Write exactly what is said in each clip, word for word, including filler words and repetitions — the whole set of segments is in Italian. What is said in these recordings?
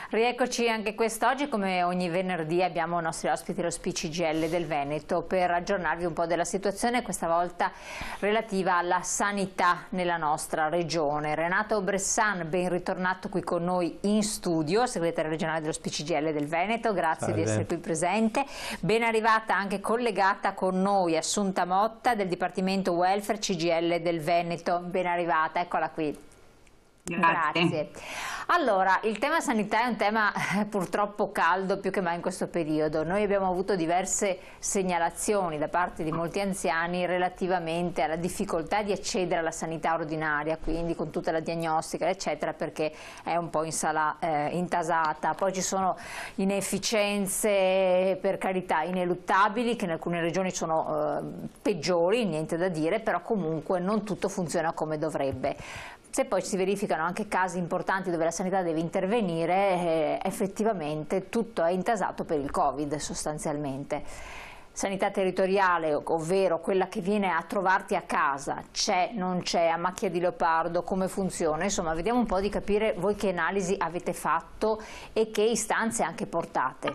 Rieccoci anche quest'oggi, come ogni venerdì abbiamo i nostri ospiti lo P C G L del Veneto per aggiornarvi un po' della situazione, questa volta relativa alla sanità nella nostra regione. Renato Bressan, ben ritornato qui con noi in studio, segretario regionale dello P C G L del Veneto, grazie Salve. Di essere qui presente. Ben arrivata anche collegata con noi Assunta Motta del Dipartimento Welfare C G I L del Veneto, ben arrivata, eccola qui. Grazie. Grazie. Allora, il tema sanità è un tema eh, purtroppo caldo più che mai in questo periodo. Noi abbiamo avuto diverse segnalazioni da parte di molti anziani relativamente alla difficoltà di accedere alla sanità ordinaria, quindi con tutta la diagnostica eccetera, perché è un po' insala, eh, intasata. Poi ci sono inefficienze, per carità, ineluttabili, che in alcune regioni sono eh, peggiori, niente da dire, però comunque non tutto funziona come dovrebbe. Se poi si verificano anche casi importanti dove la sanità deve intervenire, eh, effettivamente tutto è intasato per il Covid sostanzialmente. Sanità territoriale, ovvero quella che viene a trovarti a casa, c'è, non c'è, a macchia di leopardo, come funziona? Insomma, vediamo un po' di capire voi che analisi avete fatto e che istanze anche portate.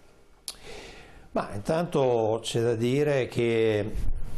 Ma intanto c'è da dire che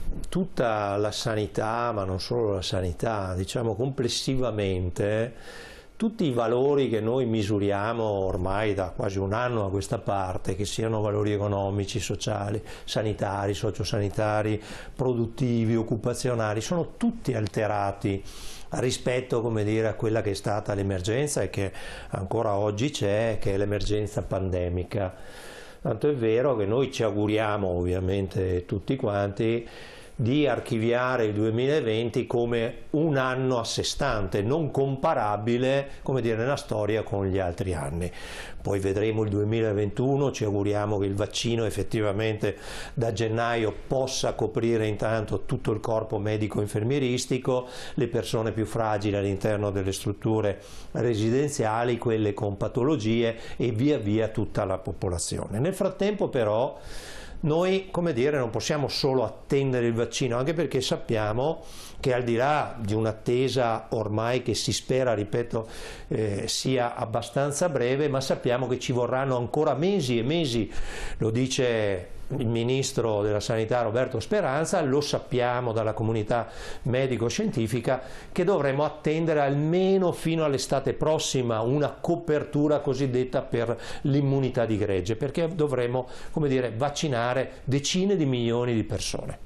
tutta la sanità, ma non solo la sanità, diciamo complessivamente, tutti i valori che noi misuriamo ormai da quasi un anno a questa parte, che siano valori economici, sociali, sanitari, sociosanitari, produttivi, occupazionali, sono tutti alterati rispetto, come dire, a quella che è stata l'emergenza e che ancora oggi c'è, che è l'emergenza pandemica. Tanto è vero che noi ci auguriamo, ovviamente tutti quanti, di archiviare il duemilaventi come un anno a sé stante, non comparabile, come dire, nella storia con gli altri anni. Poi vedremo il duemilaventuno, ci auguriamo che il vaccino effettivamente da gennaio possa coprire intanto tutto il corpo medico-infermieristico, le persone più fragili all'interno delle strutture residenziali, quelle con patologie e via via tutta la popolazione. Nel frattempo però noi, come dire, non possiamo solo attendere il vaccino, anche perché sappiamo che al di là di un'attesa ormai che si spera, ripeto, eh, sia abbastanza breve, ma sappiamo che ci vorranno ancora mesi e mesi, lo dice il ministro della Sanità Roberto Speranza, lo sappiamo dalla comunità medico-scientifica, che dovremo attendere almeno fino all'estate prossima una copertura cosiddetta per l'immunità di gregge, perché dovremo, come dire, vaccinare decine di milioni di persone.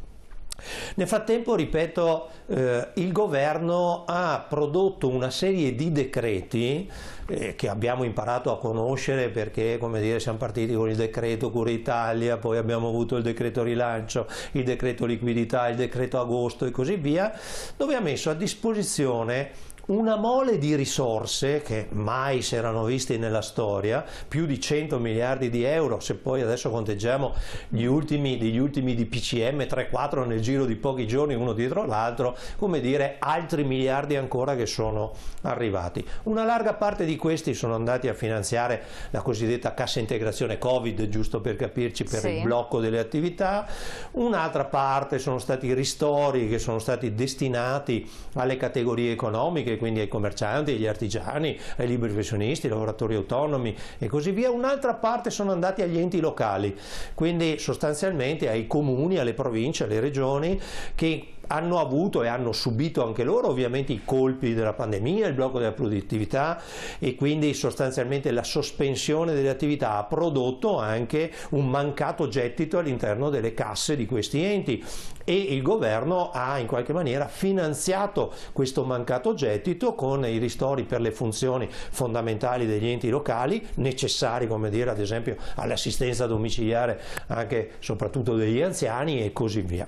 Nel frattempo, ripeto, eh, il governo ha prodotto una serie di decreti eh, che abbiamo imparato a conoscere perché, come dire, siamo partiti con il decreto Cura Italia, poi abbiamo avuto il decreto rilancio, il decreto liquidità, il decreto agosto e così via, dove ha messo a disposizione una mole di risorse che mai si erano viste nella storia, più di cento miliardi di euro, se poi adesso conteggiamo gli ultimi, degli ultimi di P C M, tre quattro nel giro di pochi giorni uno dietro l'altro, come dire, altri miliardi ancora che sono arrivati. Una larga parte di questi sono andati a finanziare la cosiddetta cassa integrazione Covid, giusto per capirci, per sì. il blocco delle attività, un'altra parte sono stati ristori che sono stati destinati alle categorie economiche, quindi ai commercianti, agli artigiani, ai liberi professionisti, ai lavoratori autonomi e così via. Un'altra parte sono andati agli enti locali, quindi sostanzialmente ai comuni, alle province, alle regioni, che hanno avuto e hanno subito anche loro ovviamente i colpi della pandemia, il blocco della produttività e quindi sostanzialmente la sospensione delle attività ha prodotto anche un mancato gettito all'interno delle casse di questi enti e il governo ha in qualche maniera finanziato questo mancato gettito con i ristori per le funzioni fondamentali degli enti locali necessari, come dire, ad esempio all'assistenza domiciliare anche soprattutto degli anziani e così via.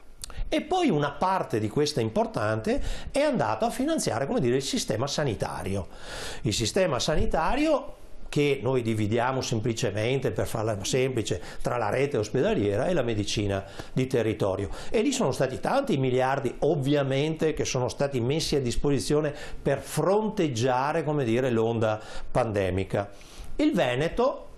E poi una parte di questa importante è andata a finanziare, come dire, il sistema sanitario. Il sistema sanitario che noi dividiamo semplicemente, per farla semplice, tra la rete ospedaliera e la medicina di territorio. E lì sono stati tanti miliardi, ovviamente, che sono stati messi a disposizione per fronteggiare, come dire, l'onda pandemica. Il Veneto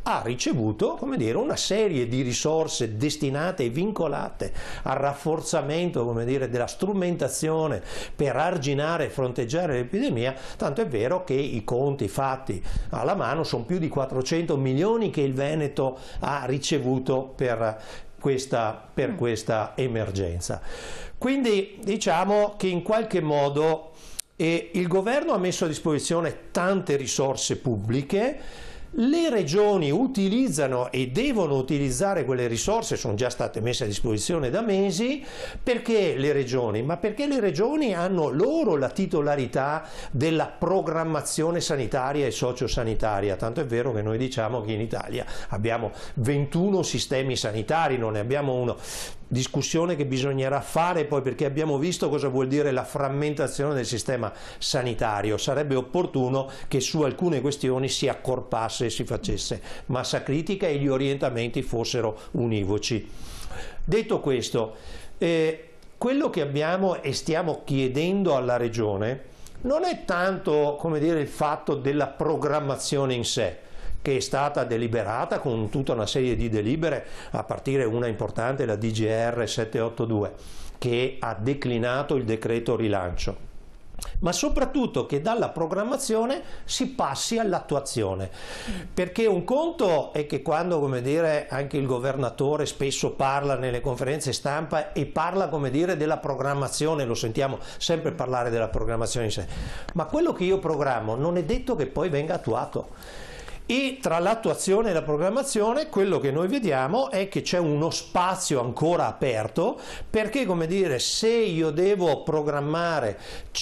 ha ricevuto, come dire, una serie di risorse destinate e vincolate al rafforzamento, come dire, della strumentazione per arginare e fronteggiare l'epidemia, tanto è vero che i conti fatti alla mano sono più di quattrocento milioni che il Veneto ha ricevuto per questa, per mm. questa emergenza. Quindi diciamo che in qualche modo eh, il governo ha messo a disposizione tante risorse pubbliche. Le regioni utilizzano e devono utilizzare quelle risorse, sono già state messe a disposizione da mesi. Perché le regioni? Ma perché le regioni hanno loro la titolarità della programmazione sanitaria e sociosanitaria, tanto è vero che noi diciamo che in Italia abbiamo ventuno sistemi sanitari, non ne abbiamo uno. Discussione che bisognerà fare poi, perché abbiamo visto cosa vuol dire la frammentazione del sistema sanitario. Sarebbe opportuno che su alcune questioni si accorpasse e si facesse massa critica e gli orientamenti fossero univoci. Detto questo, eh, quello che abbiamo e stiamo chiedendo alla Regione non è tanto, come dire, il fatto della programmazione in sé, che è stata deliberata con tutta una serie di delibere, a partire una importante, la D G R settecentottantadue, che ha declinato il decreto rilancio, ma soprattutto che dalla programmazione si passi all'attuazione. Perché un conto è che quando, come dire, anche il governatore spesso parla nelle conferenze stampa e parla, come dire, della programmazione, lo sentiamo sempre parlare della programmazione in sé, ma quello che io programmo non è detto che poi venga attuato. E tra l'attuazione e la programmazione quello che noi vediamo è che c'è uno spazio ancora aperto, perché, come dire, se io devo programmare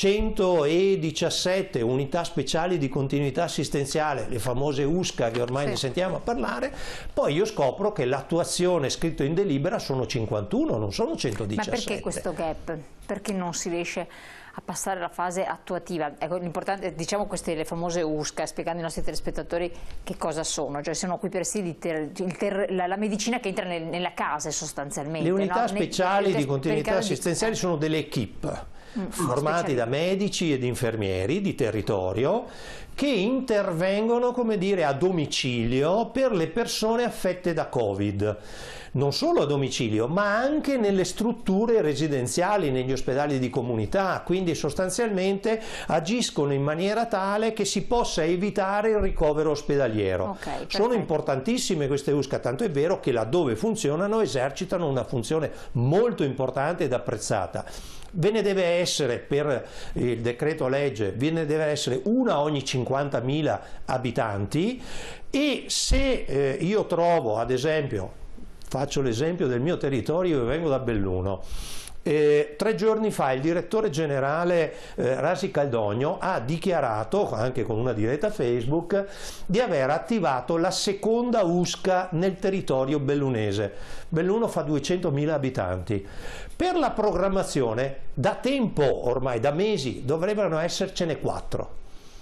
centodiciassette unità speciali di continuità assistenziale, le famose U S C A che ormai sì. ne sentiamo parlare, poi io scopro che l'attuazione scritto in delibera sono cinquantuno, non sono centodiciassette. Ma perché questo gap? Perché non si riesce a passare alla fase attuativa? Ecco, l'importante, diciamo, queste le famose U S C A, spiegando ai nostri telespettatori che cosa sono, cioè sono qui per sì di ter, il ter, la, la medicina che entra nel, nella casa sostanzialmente. Le unità no? speciali ne, di continuità assistenziale di... sono delle equip mm, formati speciali. da medici ed infermieri di territorio che intervengono, come dire, a domicilio per le persone affette da Covid. Non solo a domicilio, ma anche nelle strutture residenziali, negli ospedali di comunità, quindi sostanzialmente agiscono in maniera tale che si possa evitare il ricovero ospedaliero. Okay, sono importantissime queste U S C A, tanto è vero che laddove funzionano esercitano una funzione molto importante ed apprezzata. Ve ne deve essere, per il decreto legge, ve ne deve essere una ogni cinquantamila abitanti, e se eh, io trovo, ad esempio, faccio l'esempio del mio territorio, io vengo da Belluno. Eh, tre giorni fa il direttore generale eh, Rasi Caldogno ha dichiarato, anche con una diretta Facebook, di aver attivato la seconda U S C A nel territorio bellunese. Belluno fa duecentomila abitanti. Per la programmazione, da tempo, ormai da mesi, dovrebbero essercene quattro.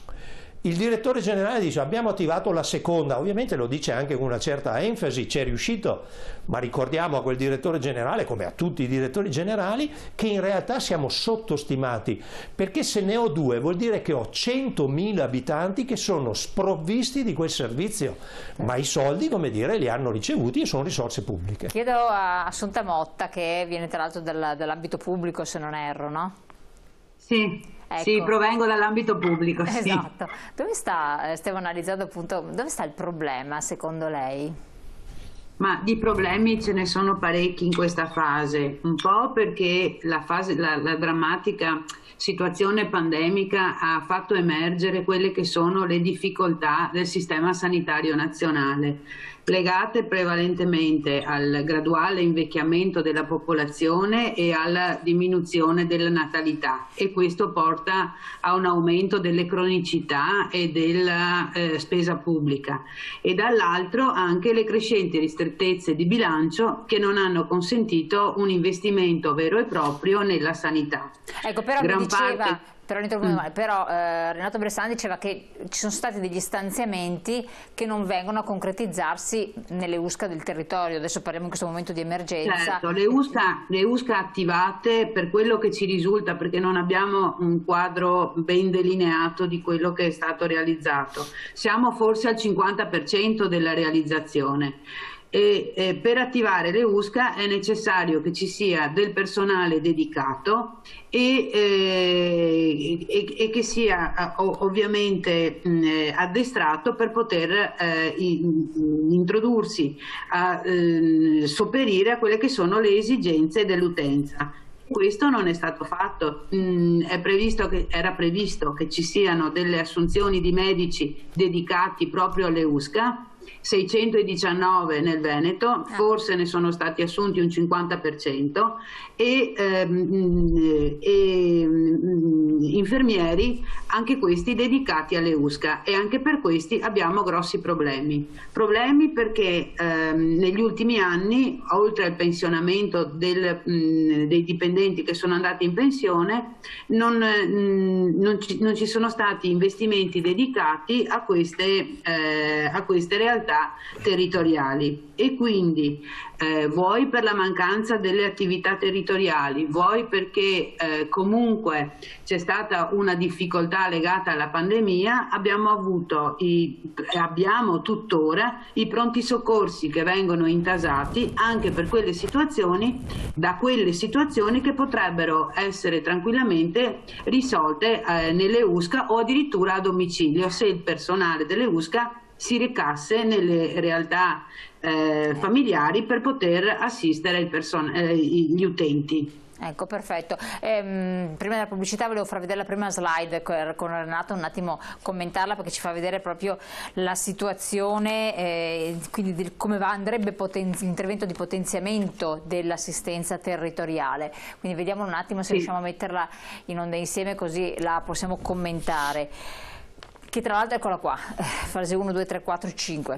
Il direttore generale dice abbiamo attivato la seconda, ovviamente lo dice anche con una certa enfasi, ci è riuscito, ma ricordiamo a quel direttore generale, come a tutti i direttori generali, che in realtà siamo sottostimati, perché se ne ho due vuol dire che ho centomila abitanti che sono sprovvisti di quel servizio, ma i soldi, come dire, li hanno ricevuti e sono risorse pubbliche. Chiedo a Assunta Motta, che viene tra l'altro dall'ambito pubblico, se non erro, no? Sì. Ecco. Sì, provengo dall'ambito pubblico. Esatto. Sì. Dove sta, stiamo analizzando appunto, dove sta il problema secondo lei? Ma di problemi ce ne sono parecchi in questa fase, un po' perché la, fase, la, la drammatica situazione pandemica ha fatto emergere quelle che sono le difficoltà del sistema sanitario nazionale, legate prevalentemente al graduale invecchiamento della popolazione e alla diminuzione della natalità, e questo porta a un aumento delle cronicità e della eh, spesa pubblica, e dall'altro anche le crescenti ristrettezze di bilancio che non hanno consentito un investimento vero e proprio nella sanità. Ecco, però Gran mi diceva... parte... però, mm. però eh, Renato Bersani diceva che ci sono stati degli stanziamenti che non vengono a concretizzarsi nelle U S C A del territorio. Adesso parliamo in questo momento di emergenza. Certo, le U S C A, le U S C A attivate, per quello che ci risulta, perché non abbiamo un quadro ben delineato di quello che è stato realizzato, siamo forse al cinquanta per cento della realizzazione. E eh, per attivare le U S C A è necessario che ci sia del personale dedicato e, eh, e, e che sia ovviamente mh, addestrato per poter eh, introdursi a eh, sopperire a quelle che sono le esigenze dell'utenza. Questo non è stato fatto. Mm, è previsto che, era previsto che ci siano delle assunzioni di medici dedicati proprio alle U S C A, seicentodiciannove nel Veneto, forse ne sono stati assunti un cinquanta per cento, e, ehm, e infermieri, anche questi dedicati alle U S C A, e anche per questi abbiamo grossi problemi. Problemi perché ehm, negli ultimi anni, oltre al pensionamento del, mh, dei dipendenti che sono andati in pensione, non, mh, non, ci, non ci sono stati investimenti dedicati a queste, eh, a queste realtà territoriali, e quindi eh, vuoi per la mancanza delle attività territoriali, vuoi perché eh, comunque c'è stata una difficoltà legata alla pandemia, abbiamo avuto i, abbiamo tuttora i pronti soccorsi che vengono intasati anche per quelle situazioni, da quelle situazioni che potrebbero essere tranquillamente risolte eh, nelle U S C A o addirittura a domicilio, se il personale delle U S C A si recasse nelle realtà eh, familiari per poter assistere il person- eh, gli utenti. Ecco, perfetto. Ehm, prima della pubblicità volevo far vedere la prima slide con Renato, un attimo commentarla, perché ci fa vedere proprio la situazione, eh, quindi di come va, andrebbe l'intervento di potenziamento dell'assistenza territoriale. Quindi vediamo un attimo se sì. riusciamo a metterla in onda insieme, così la possiamo commentare. Che tra l'altro, eccola qua, fase uno, due, tre, quattro, cinque.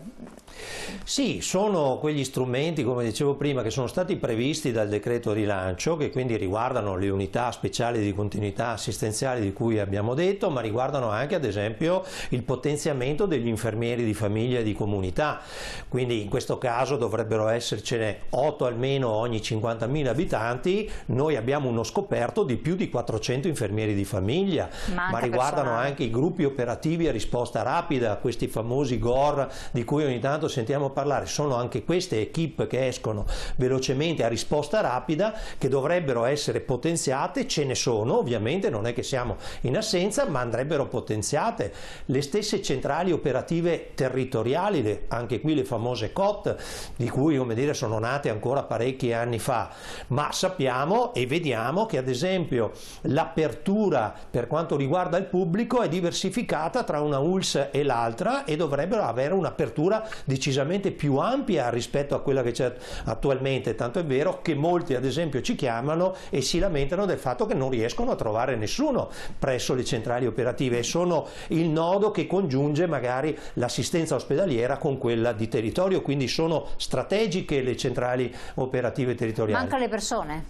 Sì, sono quegli strumenti, come dicevo prima, che sono stati previsti dal decreto rilancio, che quindi riguardano le unità speciali di continuità assistenziali di cui abbiamo detto, ma riguardano anche ad esempio il potenziamento degli infermieri di famiglia e di comunità. Quindi in questo caso dovrebbero essercene otto almeno ogni cinquantamila abitanti. Noi abbiamo uno scoperto di più di quattrocento infermieri di famiglia, Manca ma riguardano personale. anche i gruppi operativi a risposta rapida, questi famosi G O R di cui ogni tanto sentiamo parlare. Sono anche queste equip che escono velocemente a risposta rapida, che dovrebbero essere potenziate. Ce ne sono, ovviamente non è che siamo in assenza, ma andrebbero potenziate. Le stesse centrali operative territoriali, le, anche qui le famose C O T, di cui, come dire, sono nate ancora parecchi anni fa, ma sappiamo e vediamo che ad esempio l'apertura per quanto riguarda il pubblico è diversificata tra una U L S e l'altra, e dovrebbero avere un'apertura decisamente più ampia rispetto a quella che c'è attualmente, tanto è vero che molti ad esempio ci chiamano e si lamentano del fatto che non riescono a trovare nessuno presso le centrali operative, e sono il nodo che congiunge magari l'assistenza ospedaliera con quella di territorio, quindi sono strategiche le centrali operative territoriali. Mancano le persone?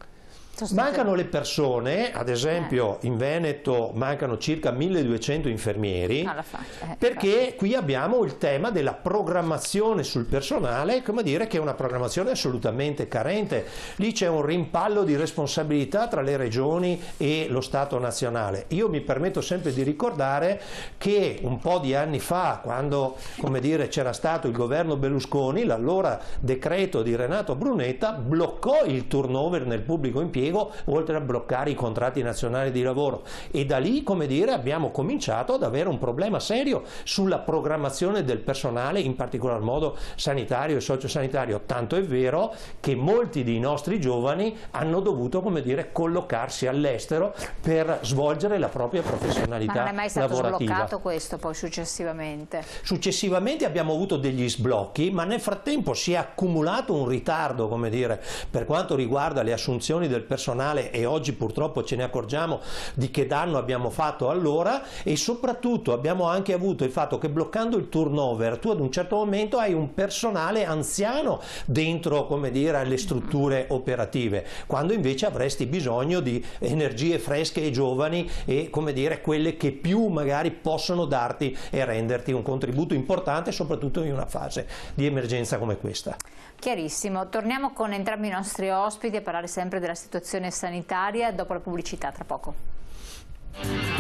Mancano le persone, ad esempio in Veneto mancano circa milleduecento infermieri, eh, perché qui abbiamo il tema della programmazione sul personale, come dire, che è una programmazione assolutamente carente. Lì c'è un rimpallo di responsabilità tra le regioni e lo Stato nazionale. Io mi permetto sempre di ricordare che un po' di anni fa, quando, come dire, c'era stato il governo Berlusconi, l'allora decreto di Renato Brunetta bloccò il turnover nel pubblico impiego, oltre a bloccare i contratti nazionali di lavoro, e da lì, come dire, abbiamo cominciato ad avere un problema serio sulla programmazione del personale, in particolar modo sanitario e sociosanitario, tanto è vero che molti dei nostri giovani hanno dovuto, come dire, collocarsi all'estero per svolgere la propria professionalità lavorativa. Ma non è mai stato lavorativa. sbloccato questo poi successivamente? Successivamente abbiamo avuto degli sblocchi, ma nel frattempo si è accumulato un ritardo, come dire, per quanto riguarda le assunzioni del personale, e oggi purtroppo ce ne accorgiamo di che danno abbiamo fatto allora, e soprattutto abbiamo anche avuto il fatto che bloccando il turnover tu ad un certo momento hai un personale anziano dentro, come dire, alle strutture operative, quando invece avresti bisogno di energie fresche e giovani e, come dire, quelle che più magari possono darti e renderti un contributo importante, soprattutto in una fase di emergenza come questa. Chiarissimo. Torniamo con entrambi i nostri ospiti a parlare sempre della situazione sanitaria dopo la pubblicità, tra poco.